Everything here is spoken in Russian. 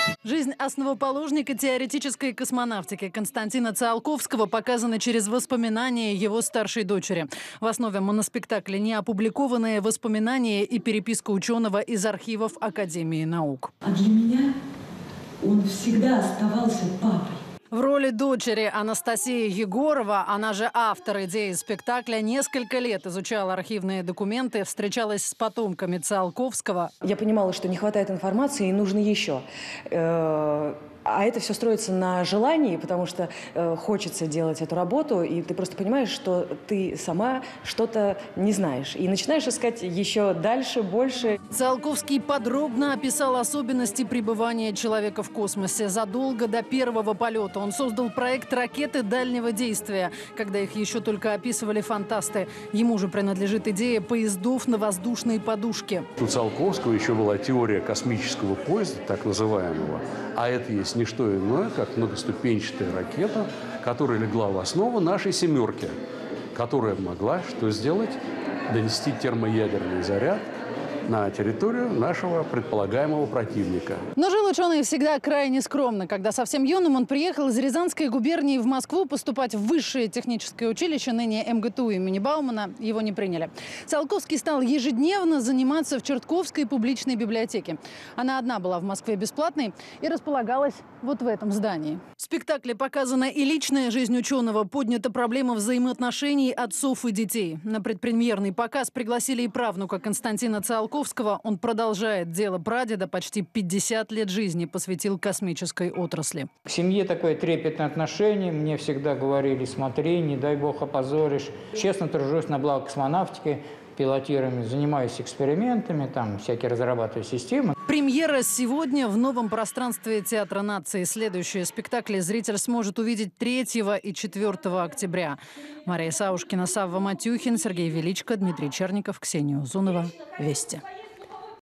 Жизнь основоположника теоретической космонавтики Константина Циолковского показана через воспоминания его старшей дочери. В основе моноспектакля неопубликованные воспоминания и переписка ученого из архивов Академии наук. А для меня он всегда оставался папой. В роли дочери Анастасия Егорова, она же автор идеи спектакля, несколько лет изучала архивные документы, встречалась с потомками Циолковского. Я понимала, что не хватает информации и нужно еще. А это все строится на желании, потому что хочется делать эту работу, и ты просто понимаешь, что ты сама что-то не знаешь. И начинаешь искать еще дальше, больше. Циолковский подробно описал особенности пребывания человека в космосе. Задолго до первого полета он создал проект ракеты дальнего действия, когда их еще только описывали фантасты. Ему же принадлежит идея поездов на воздушной подушке. У Циолковского еще была теория космического поезда, так называемого, а это есть не что иное, как многоступенчатая ракета, которая легла в основу нашей «семерки», которая могла что сделать? Донести термоядерный заряд на территорию нашего предполагаемого противника. Но жил ученый всегда крайне скромно. Когда совсем юным он приехал из Рязанской губернии в Москву поступать в высшее техническое училище, ныне МГТУ имени Баумана, его не приняли. Циолковский стал ежедневно заниматься в Чертковской публичной библиотеке. Она одна была в Москве бесплатной и располагалась вот в этом здании. В спектакле показана и личная жизнь ученого, поднята проблема взаимоотношений отцов и детей. На предпремьерный показ пригласили и правнука Константина Циолковского. Он продолжает дело прадеда, почти 50 лет жизни посвятил космической отрасли. К семье такое трепетное отношение. Мне всегда говорили: смотри, не дай бог опозоришь. Честно тружусь на благо космонавтики, пилотирую, занимаюсь экспериментами, там всякие разрабатываю системы. Премьера сегодня в новом пространстве Театра нации. Следующие спектакли зритель сможет увидеть 3 и 4 октября. Мария Саушкина, Савва Матюхин, Сергей Величко, Дмитрий Черников, Ксения Узунова. Вести.